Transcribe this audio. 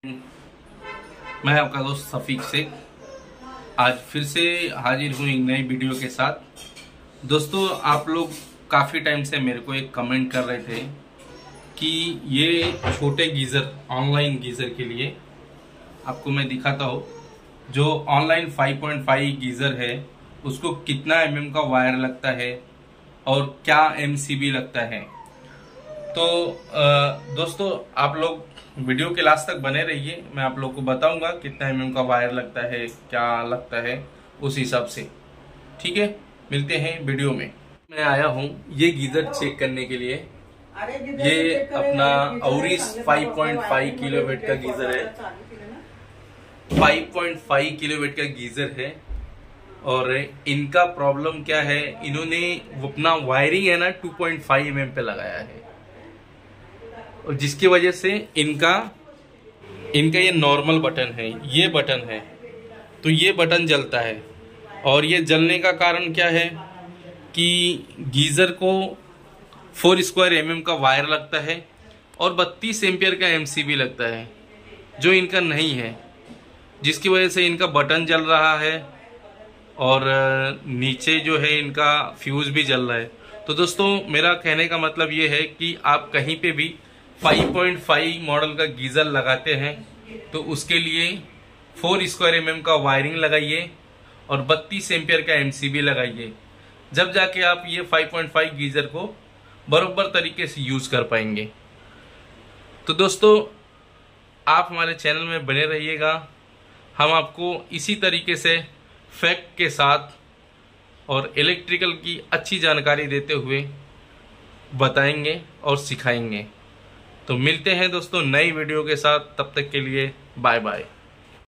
मैं आपका दोस्त सफीक शेख आज फिर से हाजिर हूँ एक नई वीडियो के साथ। दोस्तों, आप लोग काफ़ी टाइम से मेरे को एक कमेंट कर रहे थे कि ये छोटे गीज़र, ऑनलाइन गीज़र के लिए आपको मैं दिखाता हूँ। जो ऑनलाइन 5.5 गीज़र है उसको कितना mm का वायर लगता है और क्या MCB लगता है। तो दोस्तों, आप लोग वीडियो के लास्ट तक बने रहिए। मैं आप लोग को बताऊंगा कितना mm का वायर लगता है, क्या लगता है, उस हिसाब से। ठीक है, मिलते हैं वीडियो में। मैं आया हूँ ये गीजर चेक करने के लिए। ये अपना औरिस 5.5 किलोवाट का गीजर है। 5.5 किलोवाट का गीजर है और इनका प्रॉब्लम क्या है, इन्होंने अपना वायरिंग है ना 2.5 mm पे लगाया है और जिसकी वजह से इनका ये नॉर्मल बटन है, ये बटन है, तो ये बटन जलता है। और ये जलने का कारण क्या है कि गीज़र को 4² mm का वायर लगता है और 32 एम्पियर का MCB लगता है, जो इनका नहीं है, जिसकी वजह से इनका बटन जल रहा है और नीचे जो है इनका फ्यूज भी जल रहा है। तो दोस्तों, मेरा कहने का मतलब ये है कि आप कहीं पे भी 5.5 मॉडल का गीजर लगाते हैं तो उसके लिए 4² mm का वायरिंग लगाइए और 32 एम्पियर का MCB लगाइए, जब जाके आप ये 5.5 गीजर को बराबर तरीके से यूज कर पाएंगे। तो दोस्तों, आप हमारे चैनल में बने रहिएगा। हम आपको इसी तरीके से फैक्ट के साथ और इलेक्ट्रिकल की अच्छी जानकारी देते हुए बताएंगे और सिखाएंगे। तो मिलते हैं दोस्तों नई वीडियो के साथ, तब तक के लिए बाय बाय।